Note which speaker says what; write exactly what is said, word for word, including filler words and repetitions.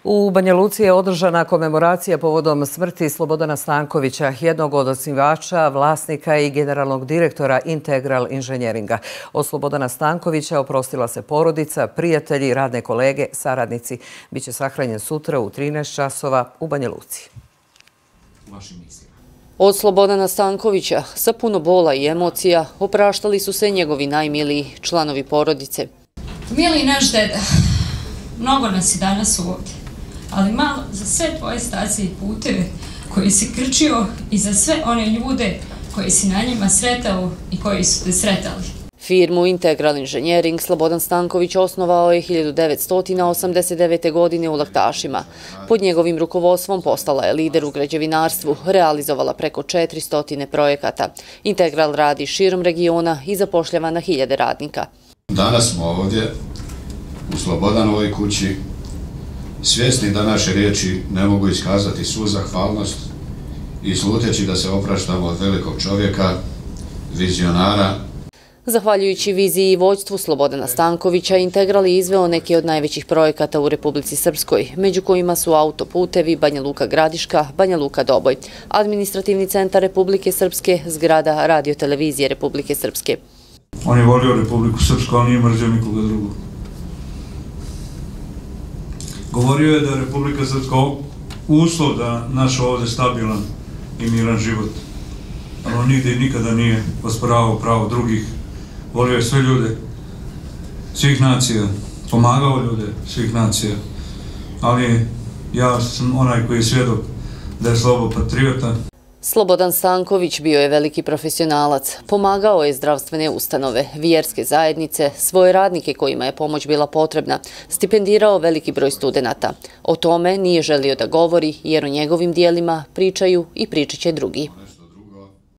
Speaker 1: U Banja Luci je održana komemoracija povodom smrti Slobodana Stankovića, jednog od osnivača, vlasnika i generalnog direktora Integral inženjeringa. Od Slobodana Stankovića oprostila se porodica, prijatelji, radne kolege, saradnici. Biće sahranjen sutra u trinaest časova u Banja Luci.
Speaker 2: Od Slobodana Stankovića, sa puno bola i emocija, opraštali su se njegovi najmiliji članovi porodice.
Speaker 3: Mili naš deda, mnogo nas je danas ovdje, ali malo za sve tvoje staze i puteve koje si krčio i za sve one ljude koji si na njima sretao i koji su te sretali.
Speaker 2: Firmu Integral inženjering Slobodan Stanković osnovao je hiljadu devetsto osamdeset devete. godine u Laktašima. Pod njegovim rukovodstvom postala je lider u građevinarstvu, realizovala preko četiristo projekata. Integral radi širom regiona i zapošljava na hiljade radnika.
Speaker 4: Danas smo ovdje u Slobodanovoj kući, svjesni da naše riječi ne mogu iskazati svu zahvalnost i sluteći da se opraštamo od velikog čovjeka, vizionara.
Speaker 2: Zahvaljujući viziji i vođstvu Slobodana Stankovića, Integral je izveo neke od najvećih projekata u Republici Srpskoj, među kojima su autoputevi Banja Luka Gradiška, Banja Luka Doboj, administrativni centar Republike Srpske, zgrada radiotelevizije Republike Srpske.
Speaker 5: On je volio Republiku Srpsku, on nije mrzio nikoga drugog. Govorio je da je Republika Srpska uslov da naš ovdje stabilan i miran život. Ali on nigde i nikada nije osporavao pravo drugih. Volio je sve ljude, svih nacija, pomagao ljude svih nacija. Ali ja sam onaj koji je svjedok da je Slobo patriota.
Speaker 2: Slobodan Stanković bio je veliki profesionalac. Pomagao je zdravstvene ustanove, vjerske zajednice, svoje radnike kojima je pomoć bila potrebna, stipendirao veliki broj studenata. O tome nije želio da govori jer o njegovim dijelima pričaju i pričat će drugi.